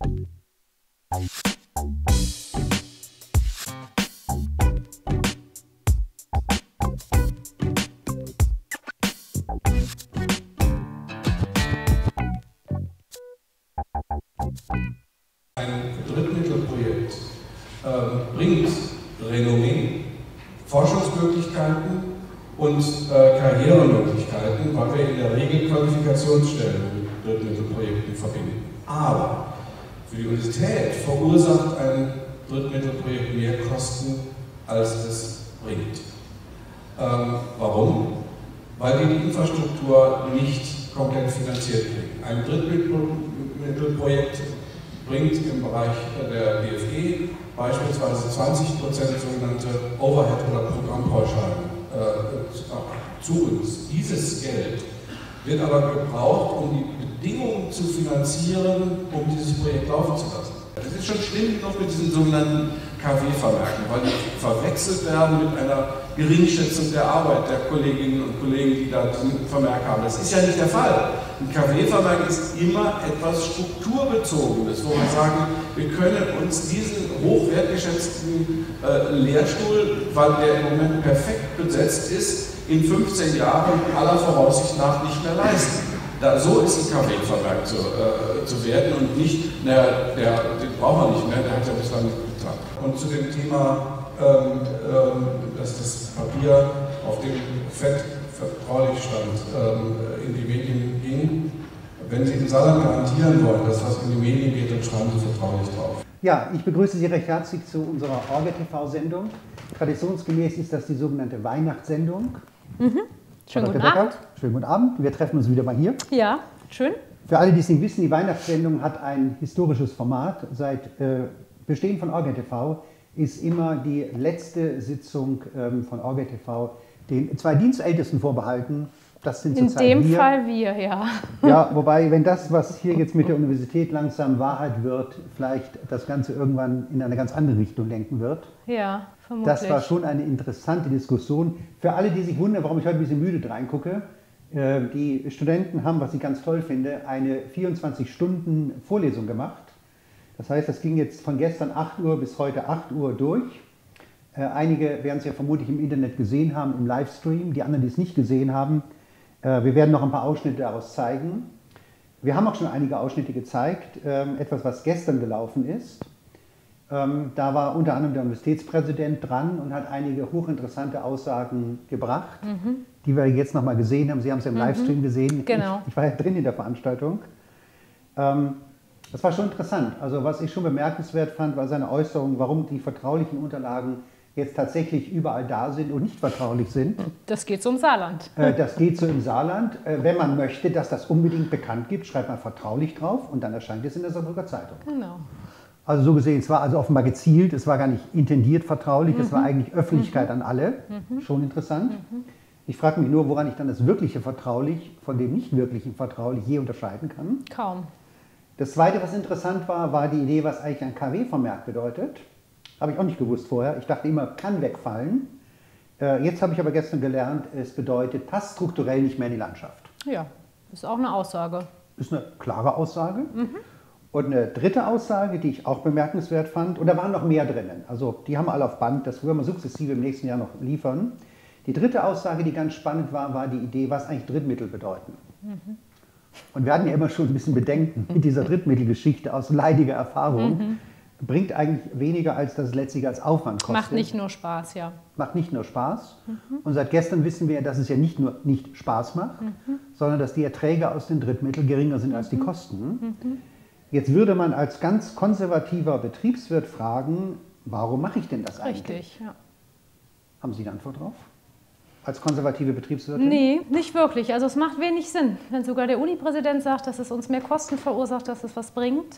Ein Drittmittelprojekt bringt Renommee, Forschungsmöglichkeiten und Karrieremöglichkeiten, weil wir in der Regel Qualifikationsstellen mit Drittmittelprojekten verbinden. Aber für die Universität verursacht ein Drittmittelprojekt mehr Kosten, als es bringt. Warum? Weil wir die Infrastruktur nicht komplett finanziert kriegen. Ein Drittmittelprojekt bringt im Bereich der BFG beispielsweise 20% sogenannte Overhead- oder Programmpauschalen zu uns. Dieses Geld wird aber gebraucht, um die Bedingungen zu finanzieren, um dieses Projekt laufen zu lassen. Es ist schon schlimm genug mit diesen sogenannten KW-Vermerken, weil die verwechselt werden mit einer Geringschätzung der Arbeit der Kolleginnen und Kollegen, die da diesen Vermerk haben. Das ist ja nicht der Fall. Ein KW-Vermerk ist immer etwas Strukturbezogenes, wo wir sagen, wir können uns diesen hochwertgeschätzten Lehrstuhl, weil der im Moment perfekt besetzt ist, in 15 Jahren aller Voraussicht nach nicht mehr leisten. So ist ein KW-Vermerk zu werden und nicht, naja, den brauchen wir nicht mehr, der hat ja bislang nicht getan. Und zu dem Thema, dass das Papier, auf dem Fett vertraulich stand, in die Medien ging. Wenn Sie im Saarland garantieren wollen, dass was in die Medien geht, dann schreiben Sie vertraulich drauf. Ja, ich begrüße Sie recht herzlich zu unserer Orga-TV-Sendung. Traditionsgemäß ist das die sogenannte Weihnachtssendung. Schönen guten Abend. Schönen guten Abend. Wir treffen uns wieder mal hier. Ja, schön. Für alle, die es nicht wissen, die Weihnachtssendung hat ein historisches Format. Seit Bestehen von Orga-TV ist immer die letzte Sitzung von Orga-TV den zwei Dienstältesten vorbehalten. Das sind zurzeit wir. In dem Fall wir, ja. Ja, wobei, wenn das, was hier jetzt mit der Universität langsam Wahrheit wird, vielleicht das Ganze irgendwann in eine ganz andere Richtung lenken wird. Ja, vermutlich. Das war schon eine interessante Diskussion. Für alle, die sich wundern, warum ich heute ein bisschen müde reingucke, die Studenten haben, was ich ganz toll finde, eine 24-Stunden-Vorlesung gemacht. Das heißt, das ging jetzt von gestern 8 Uhr bis heute 8 Uhr durch. Einige werden es ja vermutlich im Internet gesehen haben, im Livestream. Die anderen, die es nicht gesehen haben, wir werden noch ein paar Ausschnitte daraus zeigen. Wir haben auch schon einige Ausschnitte gezeigt, etwas, was gestern gelaufen ist. Da war unter anderem der Universitätspräsident dran und hat einige hochinteressante Aussagen gebracht, die wir jetzt nochmal gesehen haben. Sie haben es ja im Livestream gesehen. Genau. Ich war ja drin in der Veranstaltung. Das war schon interessant. Also was ich schon bemerkenswert fand, war seine Äußerung, warum die vertraulichen Unterlagen jetzt tatsächlich überall da sind und nicht vertraulich sind. Das geht so im Saarland. Das geht so im Saarland. Wenn man möchte, dass das unbedingt bekannt gibt, schreibt man vertraulich drauf und dann erscheint es in der Saarbrücker Zeitung. Genau. Also so gesehen, es war also offenbar gezielt, es war gar nicht intendiert vertraulich, es war eigentlich Öffentlichkeit an alle. Schon interessant. Ich frage mich nur, woran ich dann das wirkliche vertraulich von dem nicht wirklichen vertraulich je unterscheiden kann. Kaum. Das Zweite, was interessant war, war die Idee, was eigentlich ein KW-Vermerk bedeutet. Habe ich auch nicht gewusst vorher. Ich dachte immer, kann wegfallen. Jetzt habe ich aber gestern gelernt, es bedeutet, passt strukturell nicht mehr in die Landschaft. Ja, ist auch eine Aussage. Ist eine klare Aussage. Und eine dritte Aussage, die ich auch bemerkenswert fand, und da waren noch mehr drinnen, also die haben alle auf Band, das werden wir sukzessive im nächsten Jahr noch liefern. Die dritte Aussage, die ganz spannend war, war die Idee, was eigentlich Drittmittel bedeuten. Und wir hatten ja immer schon ein bisschen Bedenken mit dieser Drittmittelgeschichte aus leidiger Erfahrung. Bringt eigentlich weniger, als das letztlich als Aufwand kostet. Macht nicht nur Spaß, ja. Macht nicht nur Spaß. Und seit gestern wissen wir, dass es ja nicht nur nicht Spaß macht, sondern dass die Erträge aus den Drittmitteln geringer sind als die Kosten. Jetzt würde man als ganz konservativer Betriebswirt fragen, warum mache ich denn das eigentlich? Richtig, ja. Haben Sie eine Antwort drauf? Als konservative Betriebswirtin? Nee, nicht wirklich. Also es macht wenig Sinn. Wenn sogar der Uni-Präsident sagt, dass es uns mehr Kosten verursacht, dass es was bringt,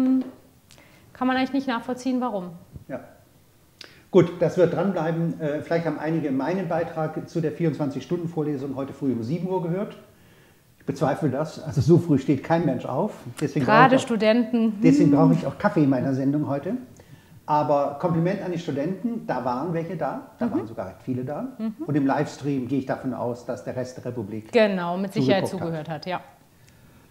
kann man eigentlich nicht nachvollziehen, warum. Ja. Gut, das wird dranbleiben. Vielleicht haben einige meinen Beitrag zu der 24-Stunden-Vorlesung heute früh um 7 Uhr gehört. Ich bezweifle das. Also so früh steht kein Mensch auf. Gerade Studenten. Deswegen brauche ich auch Kaffee in meiner Sendung heute. Aber Kompliment an die Studenten, da waren welche da. Da waren sogar recht viele da. Und im Livestream gehe ich davon aus, dass der Rest der Republik genau, mit Sicherheit zugehört hat, ja.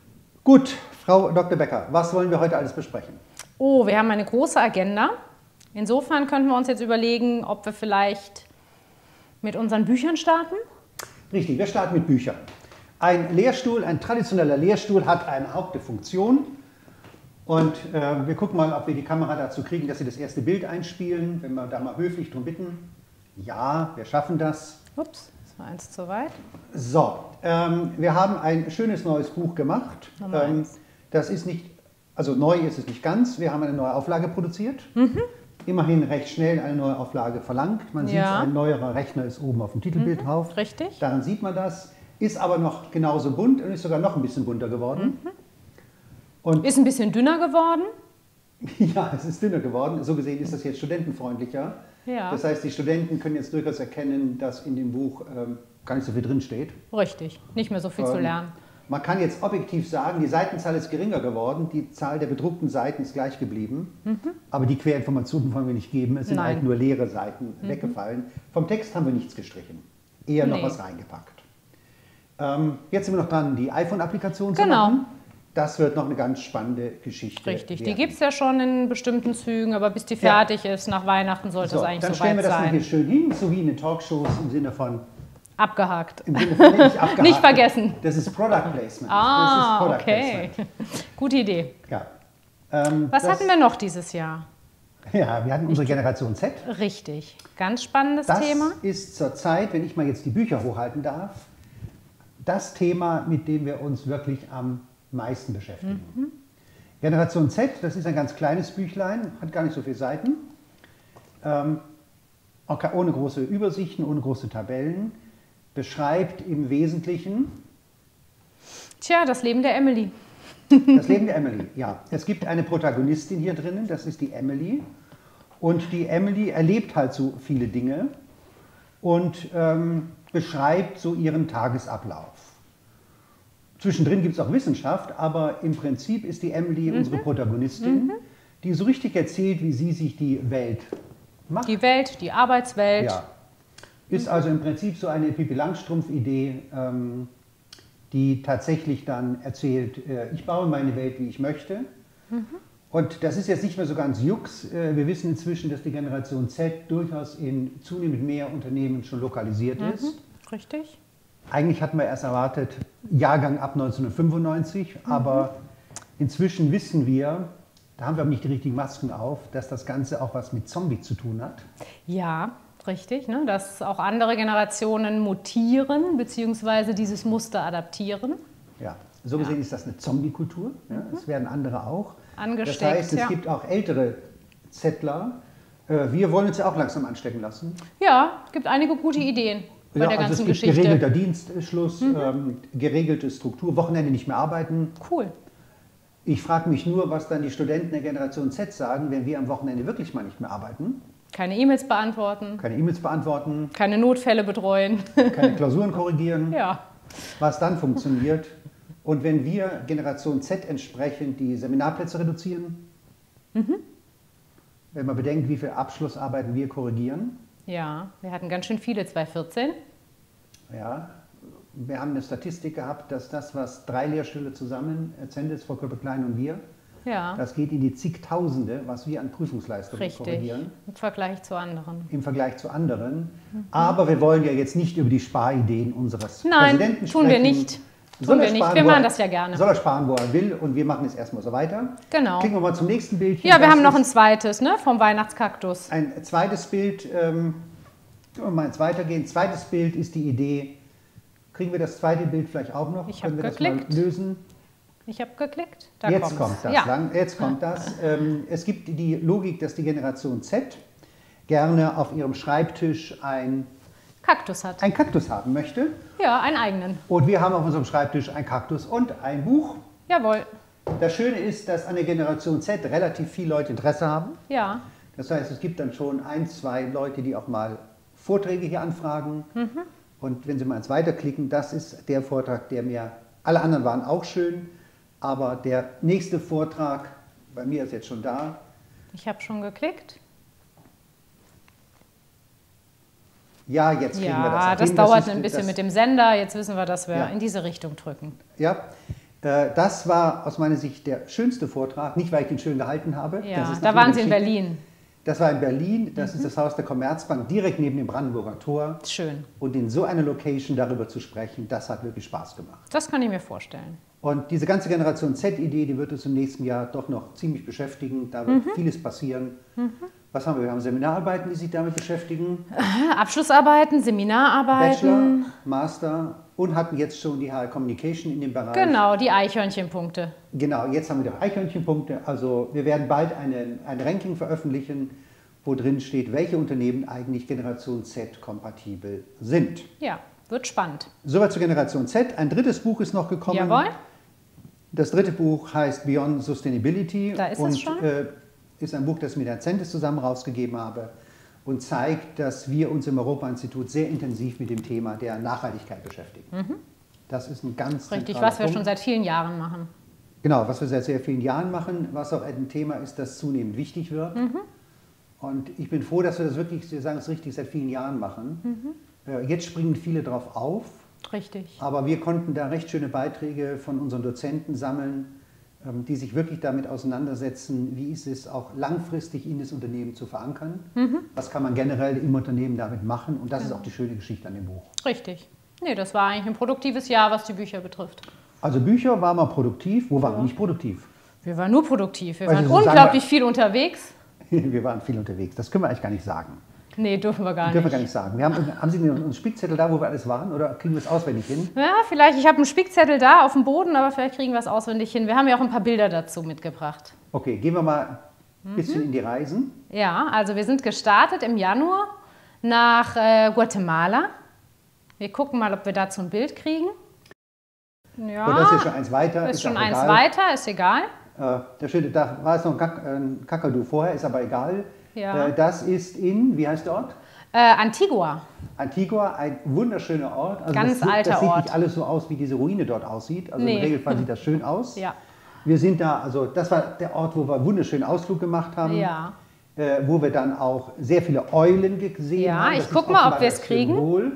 Gut, Frau Dr. Becker, was wollen wir heute alles besprechen? Oh, wir haben eine große Agenda. Insofern könnten wir uns jetzt überlegen, ob wir vielleicht mit unseren Büchern starten. Richtig, wir starten mit Büchern. Ein Lehrstuhl, ein traditioneller Lehrstuhl hat eine Hauptfunktion. Und wir gucken mal, ob wir die Kamera dazu kriegen, dass sie das erste Bild einspielen. Wenn wir da mal höflich darum bitten. Ja, wir schaffen das. Ups, das war eins zu weit. So, wir haben ein schönes neues Buch gemacht. Nummer 1. Das ist nicht, also neu ist es nicht ganz. Wir haben eine neue Auflage produziert. Immerhin recht schnell eine neue Auflage verlangt. Man sieht, ein neuerer Rechner ist oben auf dem Titelbild drauf. Richtig. Daran sieht man das. Ist aber noch genauso bunt und ist sogar noch ein bisschen bunter geworden. Und Ist ein bisschen dünner geworden. ja, es ist dünner geworden. So gesehen ist das jetzt studentenfreundlicher. Ja. Das heißt, die Studenten können jetzt durchaus erkennen, dass in dem Buch gar nicht so viel drin steht. Richtig, nicht mehr so viel zu lernen. Man kann jetzt objektiv sagen, die Seitenzahl ist geringer geworden, die Zahl der bedruckten Seiten ist gleich geblieben, aber die Querinformationen wollen wir nicht geben, es sind halt nur leere Seiten weggefallen. Vom Text haben wir nichts gestrichen, eher noch was reingepackt. Jetzt sind wir noch dran, die iPhone-Applikation zu machen. Das wird noch eine ganz spannende Geschichte. Richtig, die gibt es ja schon in bestimmten Zügen, aber bis die fertig ist, nach Weihnachten sollte es eigentlich dann soweit stellen wir das mal sein. hier schön hin, so wie in den Talkshows im Sinne von... Abgehakt. Im Sinne von nicht abgehakt. Nicht vergessen. Das ist Product Placement. Ah, das ist Product okay. Placement. Gute Idee. Ja. Was hatten wir noch dieses Jahr? Ja, wir hatten unsere Generation Z. Richtig, ganz spannendes Das Thema. ist zurzeit, wenn ich mal jetzt die Bücher hochhalten darf, das Thema, mit dem wir uns wirklich am meisten beschäftigen. Generation Z, das ist ein ganz kleines Büchlein, hat gar nicht so viele Seiten, ohne große Übersichten, ohne große Tabellen, beschreibt im Wesentlichen Tja, das Leben der Emily. das Leben der Emily. Ja, es gibt eine Protagonistin hier drinnen, das ist die Emily. Und die Emily erlebt halt so viele Dinge und beschreibt so ihren Tagesablauf. Zwischendrin gibt es auch Wissenschaft, aber im Prinzip ist die Emily unsere Protagonistin, die so richtig erzählt, wie sie sich die Welt macht. Die Welt, die Arbeitswelt. Ja. Ist also im Prinzip so eine Pippi Langstrumpf-Idee, die tatsächlich dann erzählt, ich baue meine Welt, wie ich möchte. Und das ist jetzt nicht mehr so ganz Jux. Wir wissen inzwischen, dass die Generation Z durchaus in zunehmend mehr Unternehmen schon lokalisiert ist. Richtig. Eigentlich hatten wir erst erwartet, Jahrgang ab 1995, aber inzwischen wissen wir, da haben wir aber nicht die richtigen Masken auf, dass das Ganze auch was mit Zombie zu tun hat. Ja, richtig, ne? Dass auch andere Generationen mutieren bzw. dieses Muster adaptieren. Ja, so gesehen ist das eine Zombie-Kultur. Ja? Es werden andere auch. Angesteckt, das heißt, es gibt auch ältere Zettler. Wir wollen uns ja auch langsam anstecken lassen. Ja, es gibt einige gute Ideen bei der ganzen es gibt Geschichte. Geregelter Dienstschluss, geregelte Struktur, Wochenende nicht mehr arbeiten. Cool. Ich frage mich nur, was dann die Studenten der Generation Z sagen, wenn wir am Wochenende wirklich mal nicht mehr arbeiten. Keine E-Mails beantworten. Keine E-Mails beantworten. Keine Notfälle betreuen. Keine Klausuren korrigieren. Ja. Was dann funktioniert. Und wenn wir Generation Z entsprechend die Seminarplätze reduzieren, wenn man bedenkt, wie viele Abschlussarbeiten wir korrigieren. Ja, wir hatten ganz schön viele 2014. Ja, wir haben eine Statistik gehabt, dass das, was 3 Lehrstühle zusammen, Zendes, Frau Köppe-Klein und wir, das geht in die zigtausende, was wir an Prüfungsleistungen korrigieren. Im Vergleich zu anderen. Im Vergleich zu anderen. Aber wir wollen ja jetzt nicht über die Sparideen unseres Präsidenten sprechen. Tun wir nicht. Tun wir nicht. Wir machen das ja gerne. Soll er sparen, wo er will, und wir machen jetzt erstmal so weiter. Genau. Klicken wir mal zum nächsten Bild. Ja, wir haben noch ein zweites, ne, vom Weihnachtskaktus. Ein zweites Bild, können wir mal ins Weitergehen. Zweites Bild ist die Idee, kriegen wir das zweite Bild vielleicht auch noch? Ich habe Können wir geklickt. das mal lösen? Ich habe geklickt. Da Jetzt kommt das. Ja. Jetzt kommt das. Es gibt die Logik, dass die Generation Z gerne auf ihrem Schreibtisch ein Kaktus hat. Ein Kaktus haben möchte. Ja, einen eigenen. Und wir haben auf unserem Schreibtisch ein Kaktus und ein Buch. Jawohl. Das Schöne ist, dass an der Generation Z relativ viele Leute Interesse haben. Ja. Das heißt, es gibt dann schon 1, 2 Leute, die auch mal Vorträge hier anfragen. Und wenn Sie mal ins Weiterklicken, das ist der Vortrag, der mir, alle anderen waren auch schön, aber der nächste Vortrag, bei mir ist jetzt schon da. Ich habe schon geklickt. Ja, jetzt kriegen wir das. Ja, das dauert ein bisschen mit dem Sender. Jetzt wissen wir, dass wir in diese Richtung drücken. Ja, Das war aus meiner Sicht der schönste Vortrag, nicht weil ich den schön gehalten habe. Ja, das ist da waren Sie in Berlin. Das war in Berlin, das ist das Haus der Commerzbank, direkt neben dem Brandenburger Tor. Schön. Und in so einer Location darüber zu sprechen, das hat wirklich Spaß gemacht. Das kann ich mir vorstellen. Und diese ganze Generation Z-Idee, die wird uns im nächsten Jahr doch noch ziemlich beschäftigen. Da wird vieles passieren. Was haben wir? Wir haben Seminararbeiten, die sich damit beschäftigen. Abschlussarbeiten, Seminararbeiten. Bachelor, Master und hatten jetzt schon die HR Communication in dem Bereich. Genau, die Eichhörnchenpunkte. Genau, jetzt haben wir die Eichhörnchenpunkte. Also wir werden bald ein Ranking veröffentlichen, wo drin steht, welche Unternehmen eigentlich Generation Z kompatibel sind. Ja, wird spannend. Soweit zur Generation Z. Ein drittes Buch ist noch gekommen. Jawohl. Das dritte Buch heißt Beyond Sustainability. Da ist und es schon. Ist ein Buch, das ich mit Herrn Zentes zusammen rausgegeben habe und zeigt, dass wir uns im Europa-Institut sehr intensiv mit dem Thema der Nachhaltigkeit beschäftigen. Das ist ein ganz Richtig, zentraler was wir Punkt. schon seit vielen Jahren machen. Genau, was wir seit sehr vielen Jahren machen, was auch ein Thema ist, das zunehmend wichtig wird. Und ich bin froh, dass wir das wirklich, Sie sagen es richtig, seit vielen Jahren machen. Jetzt springen viele drauf auf, Richtig. aber wir konnten da recht schöne Beiträge von unseren Dozenten sammeln, die sich wirklich damit auseinandersetzen, wie ist es auch langfristig in das Unternehmen zu verankern, was kann man generell im Unternehmen damit machen und das ist auch die schöne Geschichte an dem Buch. Richtig. Nee, das war eigentlich ein produktives Jahr, was die Bücher betrifft. Also Bücher waren mal produktiv, wo waren wir nicht produktiv? Wir waren nur produktiv. Wir Also waren sozusagen- unglaublich viel unterwegs. Wir waren viel unterwegs, das können wir eigentlich gar nicht sagen. Nee, dürfen wir gar Dürfen wir nicht. gar nicht sagen. Haben Sie einen Spickzettel da, wo wir alles waren oder kriegen wir es auswendig hin? Ja, vielleicht, ich habe einen Spickzettel da auf dem Boden, aber vielleicht kriegen wir es auswendig hin. Wir haben ja auch ein paar Bilder dazu mitgebracht. Okay, gehen wir mal ein bisschen in die Reisen. Ja, also wir sind gestartet im Januar nach Guatemala. Wir gucken mal, ob wir dazu ein Bild kriegen. Ja, Und das ist ja schon eins weiter. ist schon auch eins egal. weiter, ist egal. Da war es noch ein Kakadu vorher, ist aber egal. Ja. Das ist in, wie heißt der Ort? Antigua. Antigua, ein wunderschöner Ort. Also Ganz das alter sieht Ort. nicht alles so aus, wie diese Ruine dort aussieht. Also Nee. im Regelfall sieht das schön aus. Ja. Wir sind da, also das war der Ort, wo wir einen wunderschönen Ausflug gemacht haben. Ja. Wo wir dann auch sehr viele Eulen gesehen Ja, haben. ich Das ist guck mal, ob offenbar wir es das kriegen. Symbol.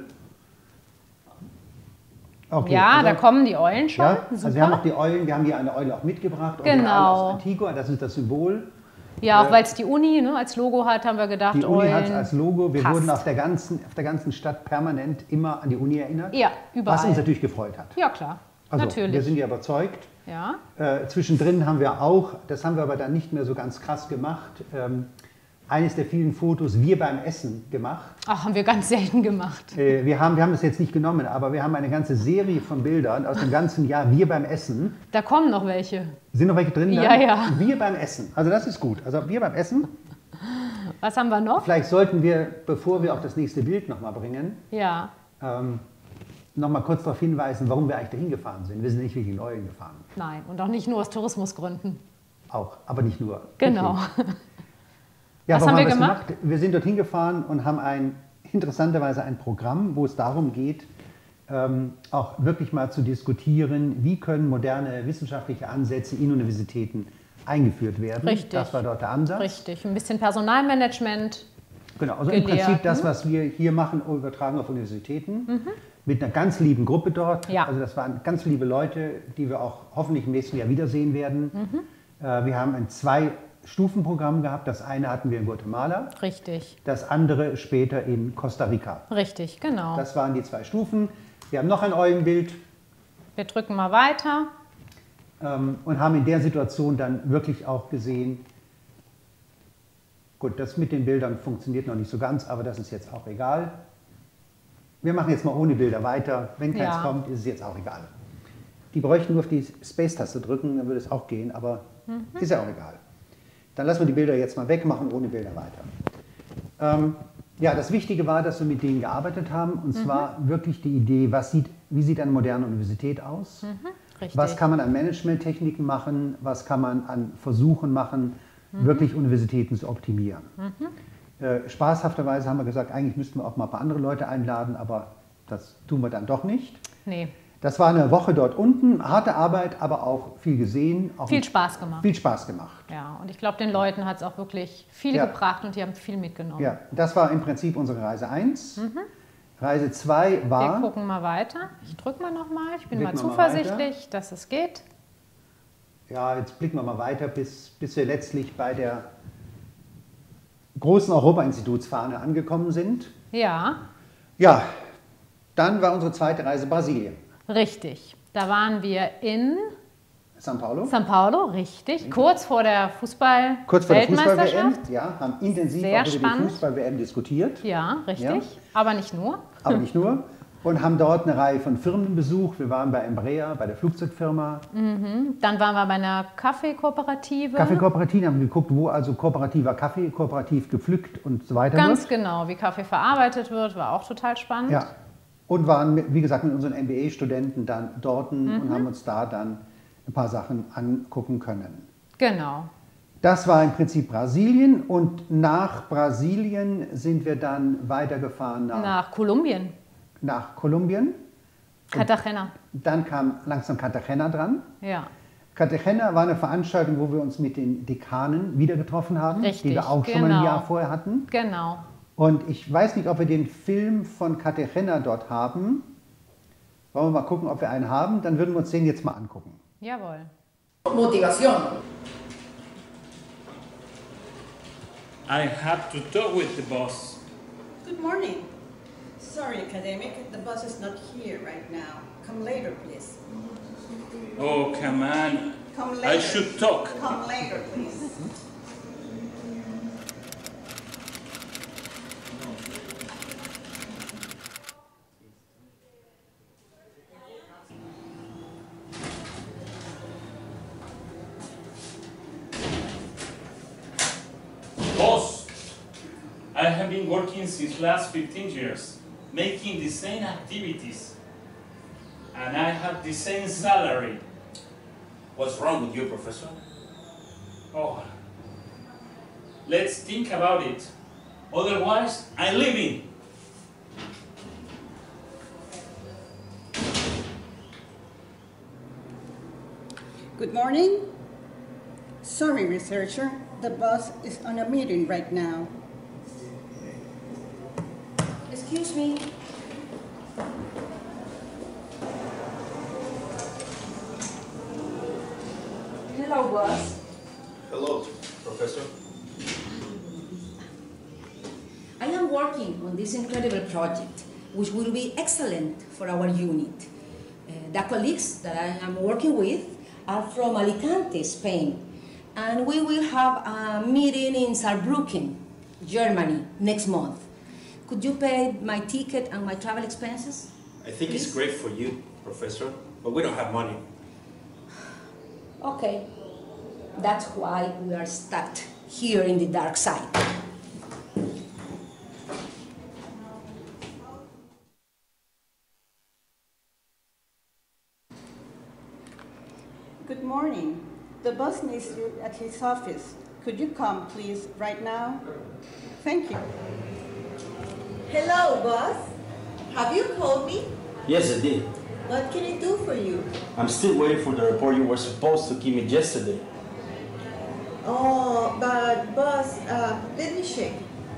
Okay, Ja, also- da kommen die Eulen schon. Ja, Super. also wir haben auch die Eulen, wir haben hier eine Eule auch mitgebracht. Genau. Eule aus Antigua, das ist das Symbol. Ja, auch weil es die Uni als Logo hat, haben wir gedacht, Die Uni hat es Eulen. als Logo. Wir passt. wurden auf der ganzen Stadt permanent immer an die Uni erinnert. Ja, überall. Was uns natürlich gefreut hat. Ja, klar. Also, Natürlich. wir sind ja überzeugt. Ja. Zwischendrin haben wir auch, das haben wir aber dann nicht mehr so ganz krass gemacht, eines der vielen Fotos wir beim Essen gemacht. Ach, haben wir ganz selten gemacht. Wir haben das jetzt nicht genommen, aber wir haben eine ganze Serie von Bildern aus dem ganzen Jahr wir beim Essen. Da kommen noch welche. Sind noch welche drin? Ja, ja. Wir beim Essen. Also das ist gut. Also wir beim Essen. Was haben wir noch? Vielleicht sollten wir, bevor wir auch das nächste Bild nochmal bringen, Ja. nochmal kurz darauf hinweisen, warum wir eigentlich dahin gefahren sind. Wir sind nicht wegen Eulen gefahren. Nein, und auch nicht nur aus Tourismusgründen. Auch, aber nicht nur. Genau. Okay. Ja, Was warum haben wir es gemacht? Wir sind dorthin gefahren und haben interessanterweise ein Programm, wo es darum geht, auch wirklich mal zu diskutieren, wie können moderne wissenschaftliche Ansätze in Universitäten eingeführt werden. Richtig. Das war dort der Ansatz. Richtig. Ein bisschen Personalmanagement. Genau, also im Gelehrt, Prinzip das, was wir hier machen, übertragen auf Universitäten. Mit einer ganz lieben Gruppe dort. Ja. Also das waren ganz liebe Leute, die wir auch hoffentlich im nächsten Jahr wiedersehen werden. Wir haben ein 2-Stufen-Programm gehabt. Das eine hatten wir in Guatemala, Richtig. das andere später in Costa Rica. Richtig, genau. Das waren die 2 Stufen. Wir haben noch ein Eulenbild Wir drücken mal weiter. und haben in der Situation dann wirklich auch gesehen, gut, das mit den Bildern funktioniert noch nicht so ganz, aber das ist jetzt auch egal. Wir machen jetzt mal ohne Bilder weiter. Wenn keins Ja. kommt, ist es jetzt auch egal. Die bräuchten nur auf die Space-Taste drücken, dann würde es auch gehen, aber ist ja auch egal. Dann lassen wir die Bilder jetzt mal weg, machen ohne Bilder weiter. Ja, das Wichtige war, dass wir mit denen gearbeitet haben, und zwar wirklich die Idee, wie sieht eine moderne Universität aus? Richtig. Was kann man an Managementtechniken machen? Was kann man an Versuchen machen, wirklich Universitäten zu optimieren? Spaßhafterweise haben wir gesagt, eigentlich müssten wir auch mal ein paar andere Leute einladen, aber das tun wir dann doch nicht. Nee, Das war eine Woche dort unten, harte Arbeit, aber auch viel gesehen. Auch viel Spaß gemacht. Viel Spaß gemacht. Ja, und ich glaube, den Leuten hat es auch wirklich viel Ja. gebracht und die haben viel mitgenommen. Ja, das war im Prinzip unsere Reise 1. Reise 2 Wir war, gucken mal weiter. Ich drücke mal nochmal. Ich bin mal Drücken wir mal zuversichtlich, dass es geht. ja, jetzt blicken wir mal weiter, bis wir letztlich bei der großen Europa-Institutsfahne angekommen sind. Ja. Ja, dann war unsere zweite Reise Brasilien. Richtig. Da waren wir in São Paulo. São Paulo, richtig. Kurz vor der Kurz vor der Fußball-WM, ja, haben intensiv Sehr auch über spannend. die Fußball-WM diskutiert. Ja, richtig. Ja. Aber nicht nur. Aber nicht nur. Und haben dort eine Reihe von Firmen besucht. Wir waren bei Embraer, bei der Flugzeugfirma. Dann waren wir bei einer Kaffeekooperative. Kaffeekooperativen haben geguckt, wo also kooperativer Kaffee, kooperativ gepflückt und so weiter Ganz wird. genau, wie Kaffee verarbeitet wird, war auch total spannend. Ja. Und waren, wie gesagt, mit unseren MBA-Studenten dann dort und haben uns da dann ein paar Sachen angucken können. Genau. Das war im Prinzip Brasilien und nach Brasilien sind wir dann weitergefahren Nach Kolumbien. nach Kolumbien. Cartagena. Dann kam langsam Cartagena dran. Ja. Cartagena war eine Veranstaltung, wo wir uns mit den Dekanen wieder getroffen haben, Richtig, die wir auch schon mal ein Jahr vorher hatten. Genau. Und ich weiß nicht, ob wir den Film von Cartagena dort haben. Wollen wir mal gucken, ob wir einen haben? Dann würden wir uns den jetzt mal angucken. Jawohl. Motivación. I have to talk with the boss. Good morning. Sorry, academic, the bus is not here right now. Come later, please. Oh, come on. Come later. I should talk. Come later, please. Boss, I have been working since last 15 years, making the same activities. And I have the same salary. What's wrong with you, Professor? Oh, let's think about it. Otherwise, I'm leaving. Good morning. Sorry, researcher, the bus is on a meeting right now. Excuse me. Hello, boss. Hello, Professor. I am working on this incredible project, which will be excellent for our unit. The colleagues that I am working with are from Alicante, Spain, and we will have a meeting in Saarbrücken, Germany, next month. Could you pay my ticket and my travel expenses? I think Please? it's great for you, Professor, but we don't have money. Okay. That's why we are stuck here in the dark side. Good morning. The boss needs you at his office. Could you come, please, right now? Thank you. Hello, boss. Have you called me? Yes, I did. What can I do for you? I'm still waiting for the report you were supposed to give me yesterday. Oh, but boss, let me check.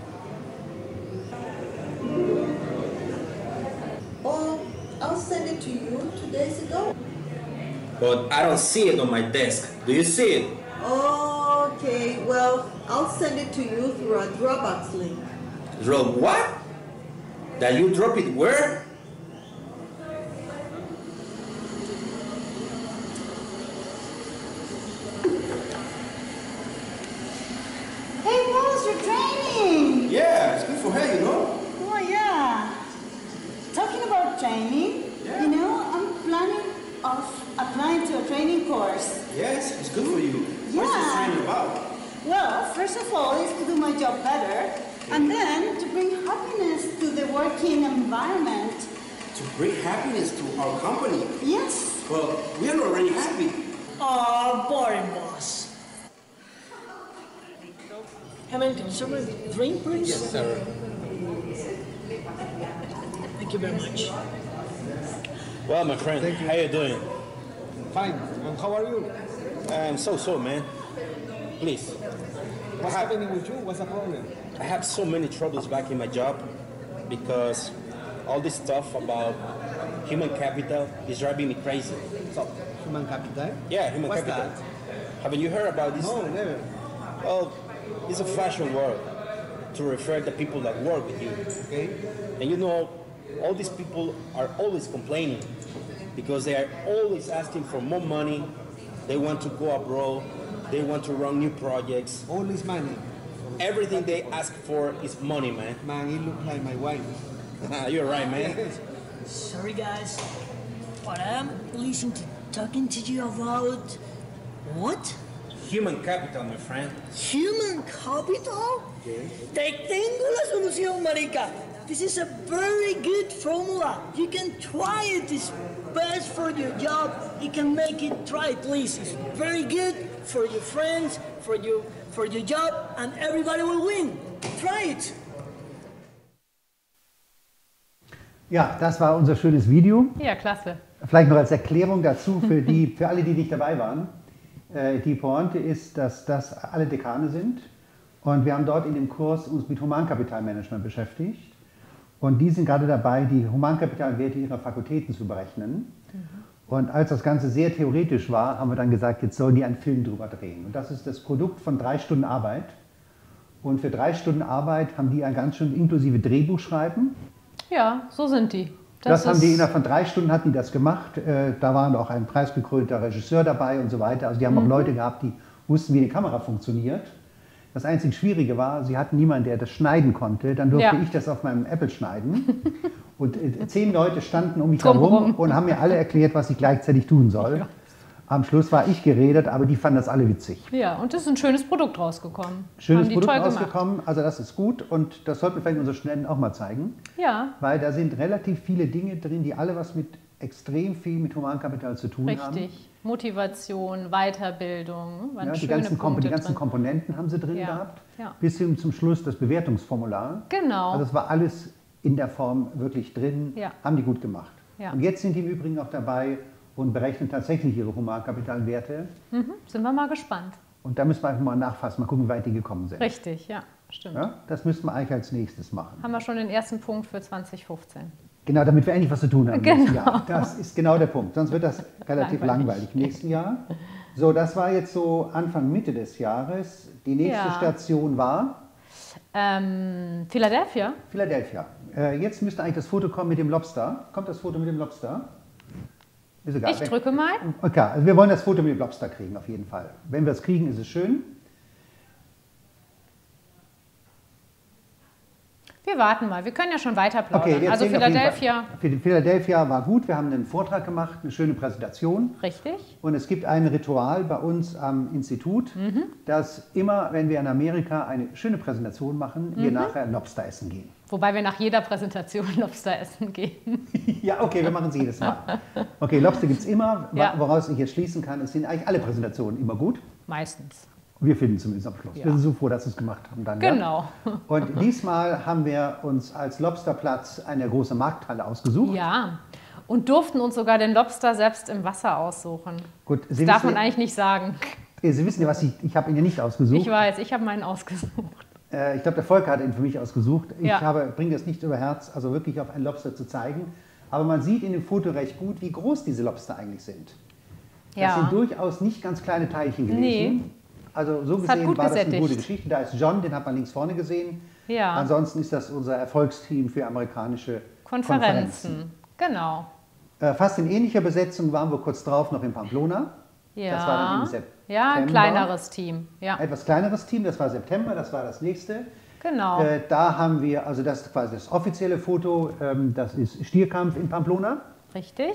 Oh, I'll send it to you 2 days ago. But I don't see it on my desk. Do you see it? Okay, well, I'll send it to you through a Dropbox link. Drop what? That you drop it where? Hey, boss, you're training! Yeah, it's good for her, you know? Oh, yeah. Talking about training, Yeah. you know, I'm planning of applying to a training course. Yes, it's good for you. Yeah. What's this training about? Well, first of all, is to do my job better, and then to bring happiness to the working environment. To bring happiness to our company. Yes. Well, we are already happy. Oh, boring, boss. Hammond, can someone drink, please? Yes, sir. Thank you very much. Well, my friend, how you doing? Fine. And how are you? I'm so, man. Please. What's happening with you? What's the problem? I have so many troubles back in my job because all this stuff about human capital is driving me crazy. So, human capital? Yeah, human What's capital. Haven't you heard about this? No, never. Well, it's a fashion word to refer to the people that work with you, okay? And you know, all these people are always complaining because they are always asking for more money. They want to go abroad. They want to run new projects. All this money. Everything they ask for is money, man. Man, it looks like my wife. You're right, man. Sorry, guys, but I'm listening to talking to you about what? Human capital, my friend. Human capital? Te tengo la solución, marica. This is a very good formula. You can try it. It's best for your job. You can make it. Try it, please. It's very good for your friends, for your job, and everybody will win. Try it. Ja, das war unser schönes Video. Ja, klasse. Vielleicht noch als Erklärung dazu für alle, die nicht dabei waren. Die Pointe ist, dass das alle Dekane sind und wir haben dort in dem Kurs uns mit Humankapitalmanagement beschäftigt und die sind gerade dabei, die Humankapitalwerte ihrer Fakultäten zu berechnen. Und als das Ganze sehr theoretisch war, haben wir dann gesagt, jetzt sollen die einen Film drüber drehen. Und das ist das Produkt von 3 Stunden Arbeit. Und für 3 Stunden Arbeit haben die ein ganz schön inklusive Drehbuch schreiben. Ja, so sind die. Das haben die innerhalb von 3 Stunden hatten die das gemacht. Da war auch ein preisgekrönter Regisseur dabei und so weiter. Also die haben auch Leute gehabt, die wussten, wie eine Kamera funktioniert. Das einzig Schwierige war, sie hatten niemanden, der das schneiden konnte. Dann durfte ich das auf meinem Apple schneiden. Und 10 Leute standen um mich herum und haben mir alle erklärt, was ich gleichzeitig tun soll. Ja. Am Schluss war ich geredet, aber die fanden das alle witzig. Ja, und es ist ein schönes Produkt rausgekommen. Schönes Produkt rausgekommen, also das ist gut und das sollten wir vielleicht unseren Studenten auch mal zeigen. Ja. Weil da sind relativ viele Dinge drin, die alle was mit extrem viel mit Humankapital zu tun haben. Richtig. Motivation, Weiterbildung, ja, die ganzen Komponenten haben sie drin gehabt. Ja. Bis hin zum Schluss das Bewertungsformular. Genau. Also das war alles in der Form wirklich drin, haben die gut gemacht. Ja. Und jetzt sind die im Übrigen auch dabei und berechnen tatsächlich ihre Humankapitalwerte. Sind wir mal gespannt. Und da müssen wir einfach mal nachfassen, mal gucken, wie weit die gekommen sind. Richtig, ja, stimmt. Ja, das müssten wir eigentlich als nächstes machen. Haben wir schon den ersten Punkt für 2015. Genau, damit wir endlich was zu tun haben im nächsten Genau. Jahr. Das ist genau der Punkt, sonst wird das relativ langweilig im nächsten Jahr. So, das war jetzt so Anfang, Mitte des Jahres. Die nächste Station war? Philadelphia. Philadelphia. Jetzt müsste eigentlich das Foto kommen mit dem Lobster. Kommt das Foto mit dem Lobster? Ist egal. Ich drücke mal. Okay, also wir wollen das Foto mit dem Lobster kriegen, auf jeden Fall. Wenn wir es kriegen, ist es schön. Wir warten mal, wir können ja schon weiter plaudern. Okay, also Philadelphia. Philadelphia war gut, wir haben einen Vortrag gemacht, eine schöne Präsentation. Richtig. Und es gibt ein Ritual bei uns am Institut, dass immer, wenn wir in Amerika eine schöne Präsentation machen, wir nachher Lobster essen gehen. Wobei wir nach jeder Präsentation Lobster essen gehen. Ja, okay, wir machen es jedes Mal. Okay, Lobster gibt es immer. Woraus ich jetzt schließen kann, es sind eigentlich alle Präsentationen immer gut. Meistens. Wir finden zumindest am Schluss. Ja. Wir sind so froh, dass wir es gemacht haben. Dann, genau. Ja. Und diesmal haben wir uns als Lobsterplatz eine große Markthalle ausgesucht. Ja, und durften uns sogar den Lobster selbst im Wasser aussuchen. Gut, das darf man eigentlich nicht sagen. Sie wissen ja, was ich habe ihn ja nicht ausgesucht. Ich weiß, ich habe meinen ausgesucht. Ich glaube, der Volker hat ihn für mich ausgesucht. Ja. Ich bringe das nicht über Herz, also wirklich auf einen Lobster zu zeigen. Aber man sieht in dem Foto recht gut, wie groß diese Lobster eigentlich sind. Das sind durchaus nicht ganz kleine Teilchen gewesen. Nee. Also so gesehen war das eine gute Geschichte. Da ist John, den hat man links vorne gesehen. Ja. Ansonsten ist das unser Erfolgsteam für amerikanische Konferenzen. Genau. Fast in ähnlicher Besetzung waren wir kurz drauf noch in Pamplona. Ja. Das war dann im September. Ja, ein kleineres Team. Ja. Etwas kleineres Team, das war September, das war das nächste. Genau. Da haben wir, also das ist quasi das offizielle Foto, das ist Stierkampf in Pamplona. Richtig.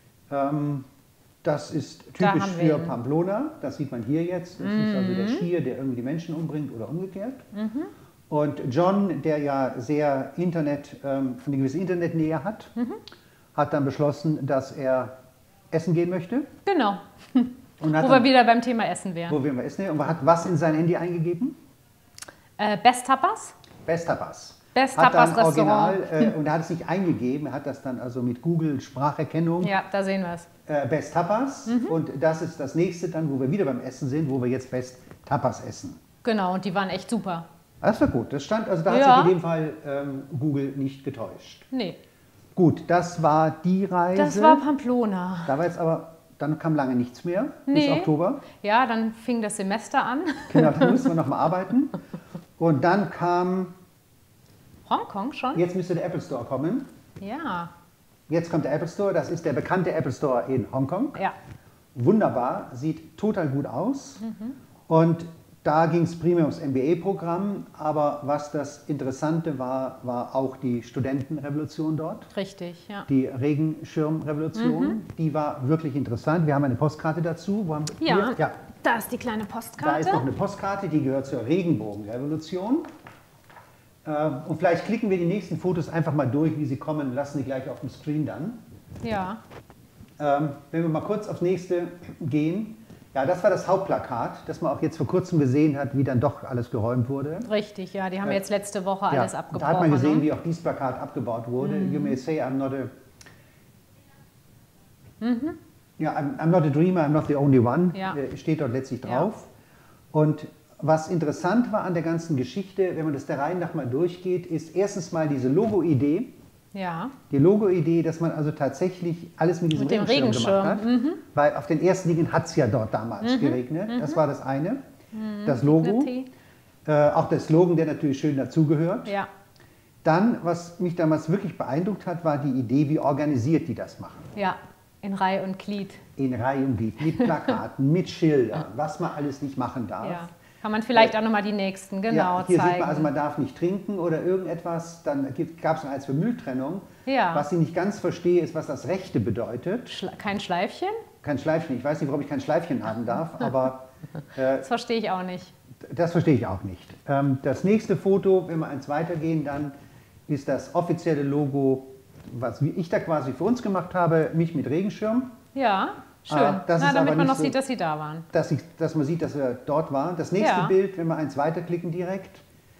Das ist typisch für Pamplona, das sieht man hier jetzt. Das ist also der Stier, der irgendwie die Menschen umbringt oder umgekehrt. Und John, der ja sehr eine gewisse Internetnähe hat, hat dann beschlossen, dass er essen gehen möchte. Genau. Wo wir wieder beim Thema Essen wären. Wo wir beim Essen wären. Und hat was in sein Handy eingegeben? Best Tapas. Best Tapas. Best Tapas Restaurant. Und er hat es nicht eingegeben, er hat das dann also mit Google Spracherkennung. Ja, da sehen wir es. Best Tapas. Und das ist das nächste dann, wo wir wieder beim Essen sind, wo wir jetzt Best Tapas essen. Genau, und die waren echt super. Das war gut. Das stand, also da hat sich in dem Fall Google nicht getäuscht. Nee. Gut, das war die Reise. Das war Pamplona. Da war jetzt aber dann kam lange nichts mehr, Nee. bis Oktober. Ja, dann fing das Semester an. Genau, da mussten wir nochmal arbeiten. Und dann kam, Hongkong schon? jetzt müsste der Apple Store kommen. Ja. Jetzt kommt der Apple Store, das ist der bekannte Apple Store in Hongkong. Ja. Wunderbar, sieht total gut aus. Und da ging es primär ums MBA-Programm, aber was das Interessante war, war auch die Studentenrevolution dort. Richtig, ja. Die Regenschirmrevolution, die war wirklich interessant. Wir haben eine Postkarte dazu. Wo haben wir? Ja, Hier? Ja, da ist die kleine da Postkarte. ist noch eine Postkarte, die gehört zur Regenbogenrevolution. Und vielleicht klicken wir die nächsten Fotos einfach mal durch, wie sie kommen, lassen sie gleich auf dem Screen dann. Ja. Wenn wir mal kurz aufs nächste gehen. Ja, das war das Hauptplakat, das man auch jetzt vor kurzem gesehen hat, wie dann doch alles geräumt wurde. Richtig, ja, die haben jetzt letzte Woche alles abgebrochen. Da hat man gesehen, ne? wie auch dieses Plakat abgebaut wurde. You may say I'm not a... Ja, I'm not a dreamer, I'm not the only one, Ja. Steht dort letztlich drauf. Und was interessant war an der ganzen Geschichte, wenn man das der Reihe nach mal durchgeht, ist erstens mal diese Logo-Idee. Ja. Die Logo-Idee, dass man also tatsächlich alles mit diesem Mit dem Regenschirm gemacht hat. Regenschirm, Weil auf den ersten Dingen hat es ja dort damals geregnet. Das war das eine. Das Logo. Auch der Slogan, der natürlich schön dazugehört. Ja. Dann, was mich damals wirklich beeindruckt hat, war die Idee, wie organisiert die das machen. Ja, in Reihe und Glied. In Reihe und Glied, mit Plakaten, mit Schildern, was man alles nicht machen darf. Ja. Kann man vielleicht auch nochmal die nächsten genau hier zeigen. sieht man, also man darf nicht trinken oder irgendetwas. Dann gab es noch eins für Mülltrennung. Ja. Was ich nicht ganz verstehe, ist, was das Rechte bedeutet. Kein Schleifchen? Kein Schleifchen. Ich weiß nicht, warum ich kein Schleifchen haben darf, aber... Das verstehe ich auch nicht. Das verstehe ich auch nicht. Das nächste Foto, wenn wir eins weitergehen, dann ist das offizielle Logo, was ich da quasi für uns gemacht habe, mich mit Regenschirm. Ja, schön. Das ist damit aber man noch nicht so, sieht, dass Sie da waren. dass man sieht, dass wir dort waren. Das nächste Bild, wenn wir eins weiterklicken direkt,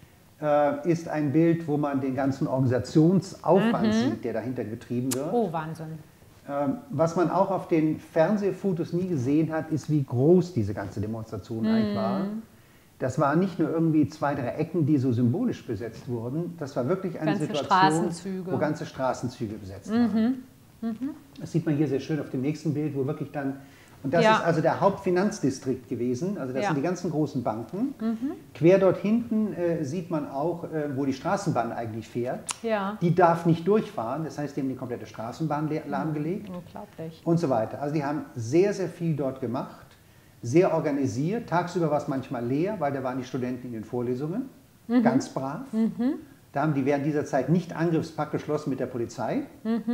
ist ein Bild, wo man den ganzen Organisationsaufwand sieht, der dahinter getrieben wird. Oh, Wahnsinn. Was man auch auf den Fernsehfotos nie gesehen hat, ist, wie groß diese ganze Demonstration eigentlich war. Das waren nicht nur irgendwie 2, 3 Ecken, die so symbolisch besetzt wurden. Das war wirklich eine Situation, wo ganze Straßenzüge besetzt waren. Das sieht man hier sehr schön auf dem nächsten Bild, wo wirklich dann... Und das ist also der Hauptfinanzdistrikt gewesen. Also das sind die ganzen großen Banken. Quer dort hinten sieht man auch, wo die Straßenbahn eigentlich fährt. Ja. Die darf nicht durchfahren. Das heißt, die haben die komplette Straßenbahn lahmgelegt. Unglaublich. Und so weiter. Also die haben sehr, sehr viel dort gemacht. Sehr organisiert. Tagsüber war es manchmal leer, weil da waren die Studenten in den Vorlesungen. Ganz brav. Da haben die während dieser Zeit nicht Angriffspakt geschlossen mit der Polizei.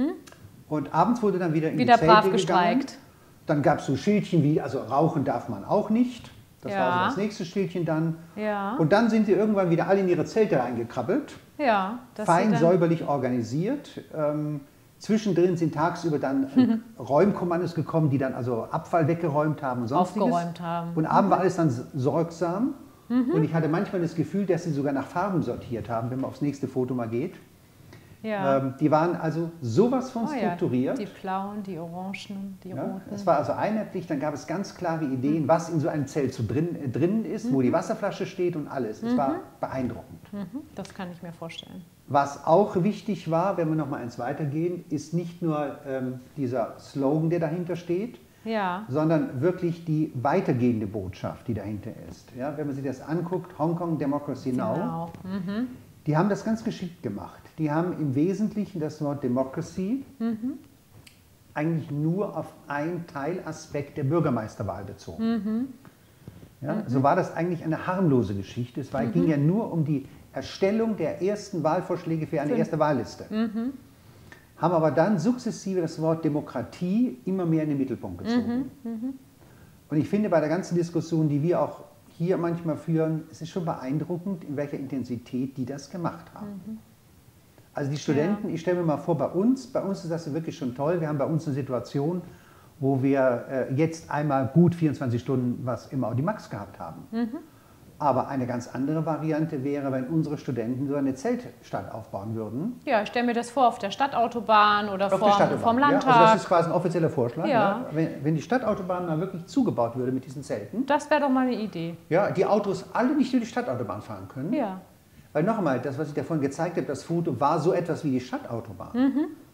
Und abends wurde dann wieder in die Zelte brav gestreikt. gegangen. Dann gab es so Schildchen wie, also rauchen darf man auch nicht. Das war also das nächste Schildchen dann. Ja. Und dann sind die irgendwann wieder alle in ihre Zelte reingekrabbelt. Ja. Fein säuberlich organisiert. Zwischendrin sind tagsüber dann Räumkommandos gekommen, die dann also Abfall weggeräumt haben und sonstiges. Aufgeräumt haben. Und abends war alles dann sorgsam. Und ich hatte manchmal das Gefühl, dass sie sogar nach Farben sortiert haben, wenn man aufs nächste Foto mal geht. Ja. Die waren also sowas von strukturiert. Ja. Die blauen, die orangen, die roten. Es war also einheitlich, dann gab es ganz klare Ideen, was in so einem Zelt so drin ist, wo die Wasserflasche steht und alles. Es war beeindruckend. Das kann ich mir vorstellen. Was auch wichtig war, wenn wir noch mal eins weitergehen, ist nicht nur dieser Slogan, der dahinter steht, sondern wirklich die weitergehende Botschaft, die dahinter ist. Ja, wenn man sich das anguckt, Hongkong Democracy Now, die haben das ganz geschickt gemacht. Die haben im Wesentlichen das Wort Democracy eigentlich nur auf einen Teilaspekt der Bürgermeisterwahl bezogen. Ja, so war das eigentlich eine harmlose Geschichte. Es ging ja nur um die Erstellung der ersten Wahlvorschläge für eine erste Wahlliste. Haben aber dann sukzessive das Wort Demokratie immer mehr in den Mittelpunkt gezogen. Und ich finde, bei der ganzen Diskussion, die wir auch hier manchmal führen, es ist schon beeindruckend, in welcher Intensität die das gemacht haben. Also die Studenten, ich stelle mir mal vor, bei uns ist das wirklich schon toll. Wir haben bei uns eine Situation, wo wir jetzt einmal gut 24 Stunden was im Audimax gehabt haben. Aber eine ganz andere Variante wäre, wenn unsere Studenten so eine Zeltstadt aufbauen würden. Ja, ich stelle mir das vor, auf der Stadtautobahn oder vom Landtag. Ja, also das ist quasi ein offizieller Vorschlag. Ja. Ja. Wenn die Stadtautobahn mal wirklich zugebaut würde mit diesen Zelten. Das wäre doch mal eine Idee. Ja, die Autos alle nicht durch die Stadtautobahn fahren können. Ja. Weil noch einmal, das, was ich da vorhin gezeigt habe, das Foto, war so etwas wie die Stadtautobahn.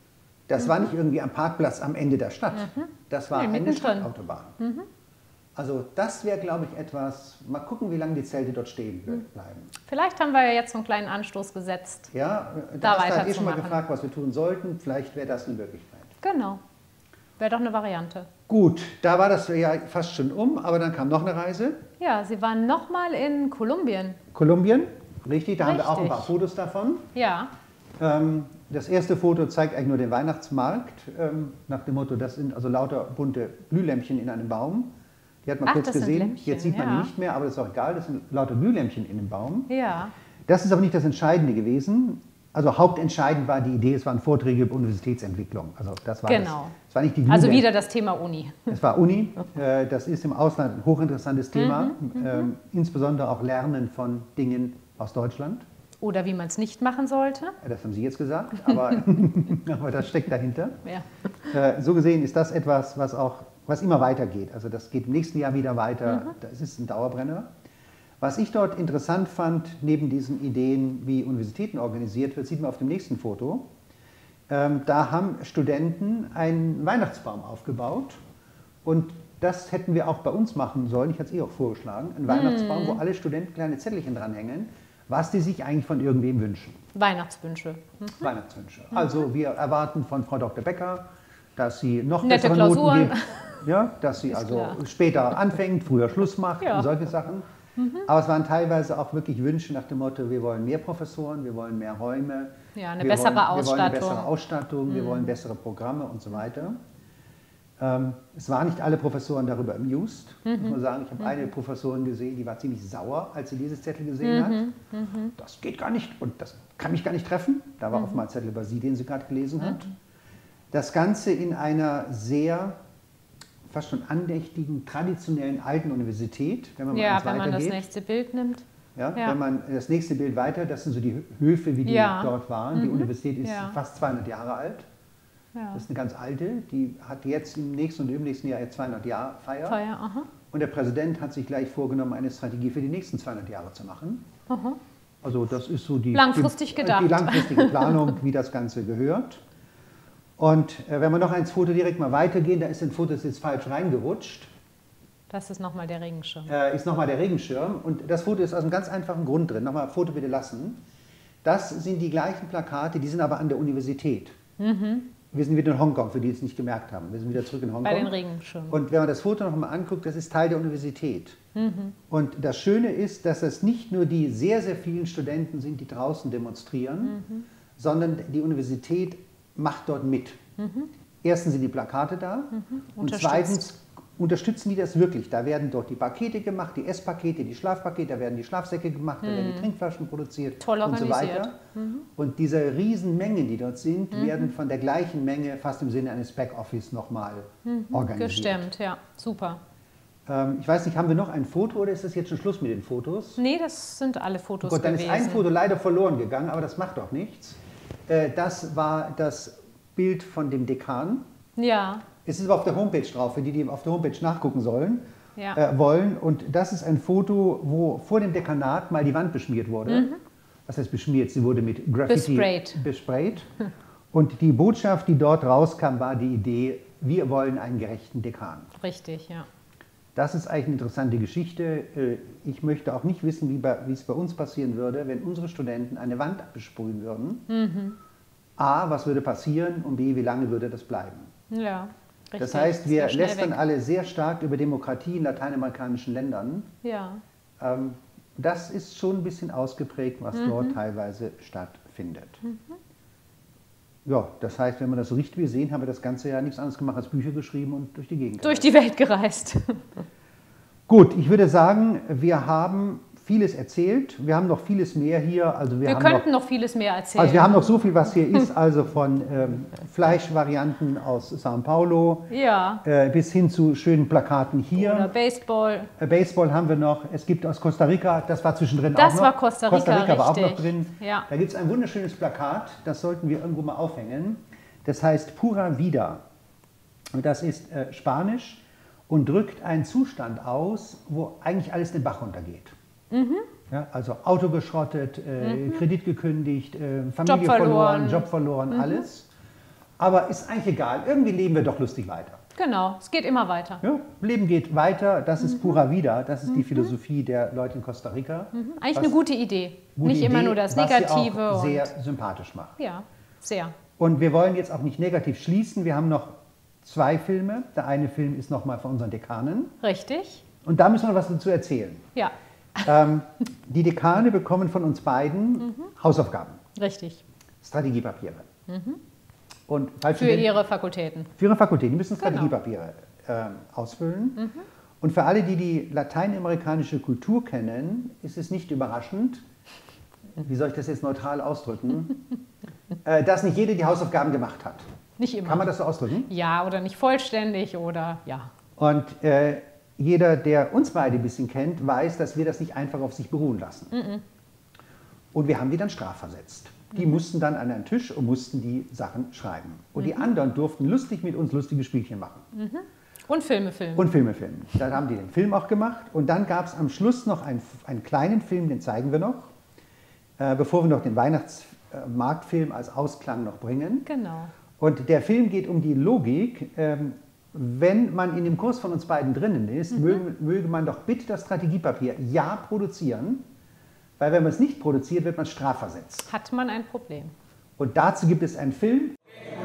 Das war nicht irgendwie am Parkplatz am Ende der Stadt. Das war eine Stadtautobahn. Also das wäre, glaube ich, etwas, mal gucken, wie lange die Zelte dort stehen bleiben. Vielleicht haben wir ja jetzt so einen kleinen Anstoß gesetzt, ja, da weiterzumachen. Ich habe schon mal weiterzumachen. gefragt, was wir tun sollten. Vielleicht wäre das eine Möglichkeit. Genau, wäre doch eine Variante. Gut, da war das ja fast schon aber dann kam noch eine Reise. Ja, Sie waren nochmal in Kolumbien. Kolumbien, richtig, da haben wir auch ein paar Fotos davon. Ja. Das erste Foto zeigt eigentlich nur den Weihnachtsmarkt, nach dem Motto, das sind also lauter bunte Glühlämpchen in einem Baum. Die hat man kurz gesehen, Lämpchen, jetzt sieht man die nicht mehr, aber das ist auch egal, das sind lauter Glühlämpchen in dem Baum. Ja. Das ist aber nicht das Entscheidende gewesen. Also hauptentscheidend war die Idee, es waren Vorträge über Universitätsentwicklung. Also das war genau. Das war nicht die Also wieder das Thema Uni. Es war Uni, das ist im Ausland ein hochinteressantes Thema, insbesondere auch Lernen von Dingen aus Deutschland. Oder wie man es nicht machen sollte. Das haben Sie jetzt gesagt, aber, aber das steckt dahinter. Ja. So gesehen ist das etwas, was immer weitergeht. Also das geht im nächsten Jahr wieder weiter. Das ist ein Dauerbrenner. Was ich dort interessant fand, neben diesen Ideen, wie Universitäten organisiert wird, sieht man auf dem nächsten Foto. Da haben Studenten einen Weihnachtsbaum aufgebaut und das hätten wir auch bei uns machen sollen. Ich hatte es auch vorgeschlagen. Ein Weihnachtsbaum, wo alle Studenten kleine Zettelchen dranhängen, was die sich eigentlich von irgendwem wünschen. Weihnachtswünsche. Weihnachtswünsche. Also wir erwarten von Frau Dr. Becker, dass sie noch nette bessere Klausuren Noten gibt, ja, dass sie also später anfängt, früher Schluss macht und solche Sachen. Aber es waren teilweise auch wirklich Wünsche nach dem Motto, wir wollen mehr Professoren, wir wollen mehr Räume, ja, eine bessere Ausstattung. Wir wollen eine bessere Ausstattung, wir wollen bessere Programme und so weiter. Es waren nicht alle Professoren darüber amused. Ich muss sagen, ich habe eine Professorin gesehen, die war ziemlich sauer, als sie dieses Zettel gesehen hat. Das geht gar nicht und das kann mich gar nicht treffen. Da war auf mal ein Zettel über sie, den sie gerade gelesen hat. Das Ganze in einer sehr, fast schon andächtigen, traditionellen alten Universität, wenn man mal eins wenn man das weitergeht. nächste Bild nimmt. Ja, wenn man das nächste Bild weiter, das sind so die Höfe, wie die dort waren. Die Universität ist fast 200 Jahre alt. Ja. Das ist eine ganz alte, die hat jetzt im nächsten und übernächsten Jahr 200 Jahre Feier. Und der Präsident hat sich gleich vorgenommen, eine Strategie für die nächsten 200 Jahre zu machen. Also das ist so die langfristige Planung, wie das Ganze gehört. Und wenn wir noch eins Foto direkt mal weitergehen, da ist ein Foto, das ist jetzt falsch reingerutscht. Das ist nochmal der Regenschirm. Ist nochmal der Regenschirm. Und das Foto ist aus einem ganz einfachen Grund drin. Nochmal Foto bitte lassen. Das sind die gleichen Plakate, die sind aber an der Universität. Wir sind wieder in Hongkong, für die es nicht gemerkt haben. Wir sind wieder zurück in Hongkong. Bei den Regenschirmen. Und wenn man das Foto noch mal anguckt, das ist Teil der Universität. Und das Schöne ist, dass es nicht nur die sehr, sehr vielen Studenten sind, die draußen demonstrieren, sondern die Universität macht dort mit. Erstens sind die Plakate da und zweitens unterstützen die das wirklich. Da werden dort die Pakete gemacht, die Esspakete, die Schlafpakete, da werden die Schlafsäcke gemacht, da werden die Trinkflaschen produziert Toll und so organisiert. weiter. Und diese Riesen Mengen, die dort sind, werden von der gleichen Menge, fast im Sinne eines Backoffice, nochmal organisiert. Gestemmt, ja, super. Ich weiß nicht, haben wir noch ein Foto oder ist das jetzt schon Schluss mit den Fotos? Nee, das sind alle Fotos Gut, dann gewesen. ist ein Foto leider verloren gegangen, aber das macht doch nichts. Das war das Bild von dem Dekan. Ja. Es ist aber auf der Homepage drauf, für die, die auf der Homepage nachgucken sollen, ja. wollen. Und das ist ein Foto, wo vor dem Dekanat mal die Wand beschmiert wurde. Was heißt beschmiert? Sie wurde mit Graffiti besprayt. Und die Botschaft, die dort rauskam, war die Idee, wir wollen einen gerechten Dekan. Richtig, ja. Das ist eigentlich eine interessante Geschichte. Ich möchte auch nicht wissen, wie es bei uns passieren würde, wenn unsere Studenten eine Wand besprühen würden. A, was würde passieren und B, wie lange würde das bleiben? Ja, richtig. Das heißt, wir lästern alle sehr stark über Demokratie in lateinamerikanischen Ländern. Ja. Das ist schon ein bisschen ausgeprägt, was dort teilweise stattfindet. Ja, das heißt, wenn wir das so richtig sehen, haben wir das ganze Jahr nichts anderes gemacht als Bücher geschrieben und durch die Gegend gereist. Durch die Welt gereist. Gut, ich würde sagen, wir haben vieles erzählt. Wir haben noch vieles mehr hier. Also wir könnten noch vieles mehr erzählen. Also wir haben noch so viel, was hier ist, also von Fleischvarianten aus São Paulo bis hin zu schönen Plakaten hier. Oder Baseball. Baseball haben wir noch. Es gibt aus Costa Rica, das war zwischendrin auch noch. Das war Costa Rica, Costa Rica war auch richtig. noch drin. Ja. Da gibt es ein wunderschönes Plakat, das sollten wir irgendwo mal aufhängen. Das heißt Pura Vida. Und das ist Spanisch und drückt einen Zustand aus, wo eigentlich alles den Bach runtergeht. Ja, also Auto geschrottet, Kredit gekündigt, Familie verloren, Job verloren, alles. Aber ist eigentlich egal, irgendwie leben wir doch lustig weiter. Genau, es geht immer weiter. Ja, Leben geht weiter, das ist pura vida, das ist die Philosophie der Leute in Costa Rica. Eigentlich eine gute Idee. Nicht immer nur das Negative. Was sie auch sehr sympathisch macht. Ja, sehr. Und wir wollen jetzt auch nicht negativ schließen. Wir haben noch 2 Filme. Der eine Film ist nochmal von unseren Dekanen. Richtig. Und da müssen wir was dazu erzählen. Ja. Die Dekane bekommen von uns beiden Hausaufgaben. Richtig. Strategiepapiere. Und für ihre Fakultäten. Für ihre Fakultäten. Die müssen Strategiepapiere ausfüllen. Und für alle, die die lateinamerikanische Kultur kennen, ist es nicht überraschend, wie soll ich das jetzt neutral ausdrücken, dass nicht jeder die Hausaufgaben gemacht hat. Nicht immer. Kann man das so ausdrücken? Ja, oder nicht vollständig oder ja. Und jeder, der uns beide ein bisschen kennt, weiß, dass wir das nicht einfach auf sich beruhen lassen. Und wir haben die dann strafversetzt. Die mussten dann an einen Tisch und mussten die Sachen schreiben. Und die anderen durften lustig mit uns lustige Spielchen machen. Und Filme filmen. Und Filme filmen. Dann haben die den Film auch gemacht. Und dann gab es am Schluss noch einen kleinen Film, den zeigen wir noch, bevor wir noch den Weihnachtsmarktfilm als Ausklang noch bringen. Genau. Und der Film geht um die Logik, wenn man in dem Kurs von uns beiden drinnen ist, möge man doch bitte das Strategiepapier ja produzieren, weil wenn man es nicht produziert, wird man strafversetzt. Hat man ein Problem. Und dazu gibt es einen Film.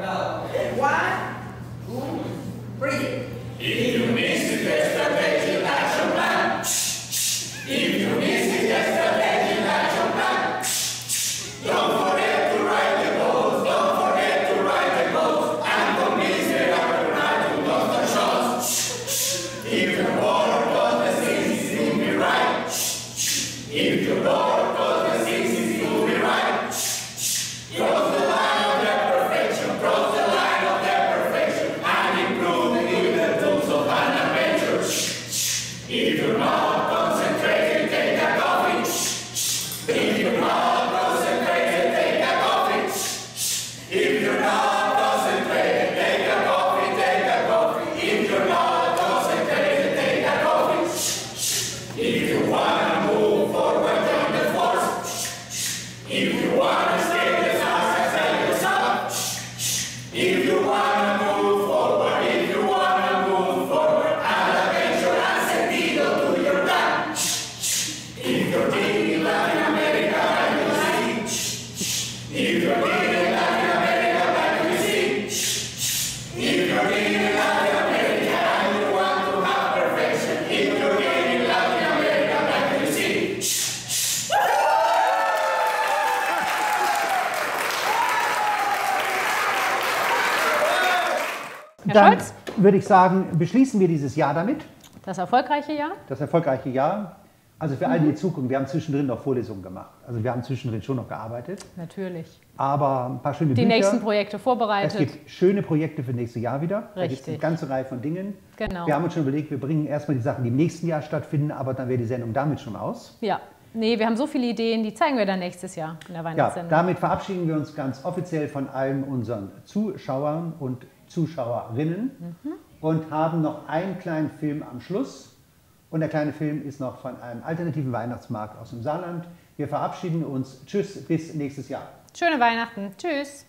Dann würde ich sagen, beschließen wir dieses Jahr damit. Das erfolgreiche Jahr? Das erfolgreiche Jahr. Also für alle, die zugucken, wir haben zwischendrin noch Vorlesungen gemacht. Also wir haben zwischendrin schon noch gearbeitet. Natürlich. Aber ein paar schöne Bücher. Die nächsten Projekte vorbereitet. Es gibt schöne Projekte für nächstes Jahr wieder. Richtig. Da gibt es eine ganze Reihe von Dingen. Genau. Wir haben uns schon überlegt, wir bringen erstmal die Sachen, die im nächsten Jahr stattfinden, aber dann wäre die Sendung damit schon aus. Ja. Nee, wir haben so viele Ideen, die zeigen wir dann nächstes Jahr in der Weihnachtssendung. Ja, damit verabschieden wir uns ganz offiziell von allen unseren Zuschauern und Zuschauerinnen und haben noch einen kleinen Film am Schluss. Und der kleine Film ist noch von einem alternativen Weihnachtsmarkt aus dem Saarland. Wir verabschieden uns. Tschüss, bis nächstes Jahr. Schöne Weihnachten. Tschüss.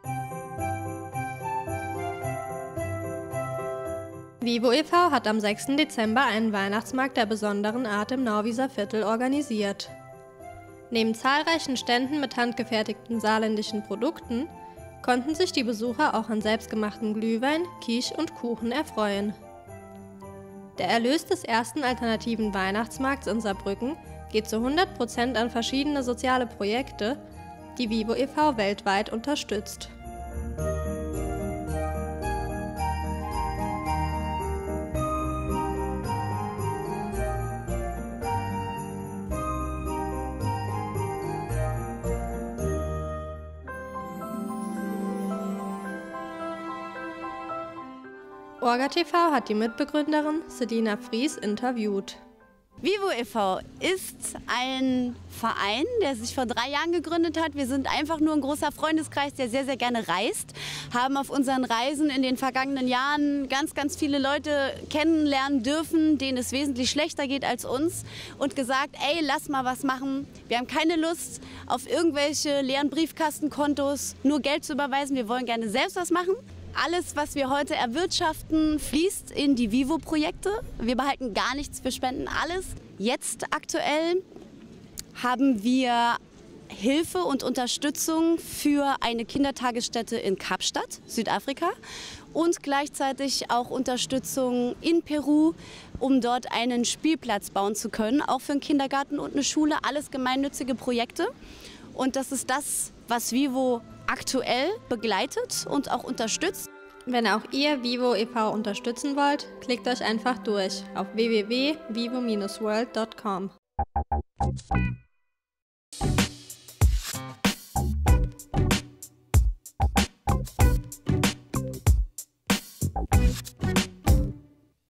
Vivo e.V. hat am 6. Dezember einen Weihnachtsmarkt der besonderen Art im Nauwieser Viertel organisiert. Neben zahlreichen Ständen mit handgefertigten saarländischen Produkten konnten sich die Besucher auch an selbstgemachten Glühwein, Quiche und Kuchen erfreuen. Der Erlös des ersten alternativen Weihnachtsmarkts in Saarbrücken geht zu 100% an verschiedene soziale Projekte, die Vivo e.V. weltweit unterstützt. Orga TV hat die Mitbegründerin Selina Fries interviewt. Vivo e.V. ist ein Verein, der sich vor 3 Jahren gegründet hat. Wir sind einfach nur ein großer Freundeskreis, der sehr, sehr gerne reist. Haben auf unseren Reisen in den vergangenen Jahren ganz, ganz viele Leute kennenlernen dürfen, denen es wesentlich schlechter geht als uns. Und gesagt, ey, lass mal was machen. Wir haben keine Lust auf irgendwelche leeren Briefkastenkontos, nur Geld zu überweisen. Wir wollen gerne selbst was machen. Alles, was wir heute erwirtschaften, fließt in die Vivo-Projekte. Wir behalten gar nichts für Spenden, alles. Jetzt aktuell haben wir Hilfe und Unterstützung für eine Kindertagesstätte in Kapstadt, Südafrika. Und gleichzeitig auch Unterstützung in Peru, um dort einen Spielplatz bauen zu können. Auch für einen Kindergarten und eine Schule, alles gemeinnützige Projekte. Und das ist das, was Vivo aktuell begleitet und auch unterstützt. Wenn auch ihr Vivo e.V. unterstützen wollt, klickt euch einfach durch auf www.vivo-world.com.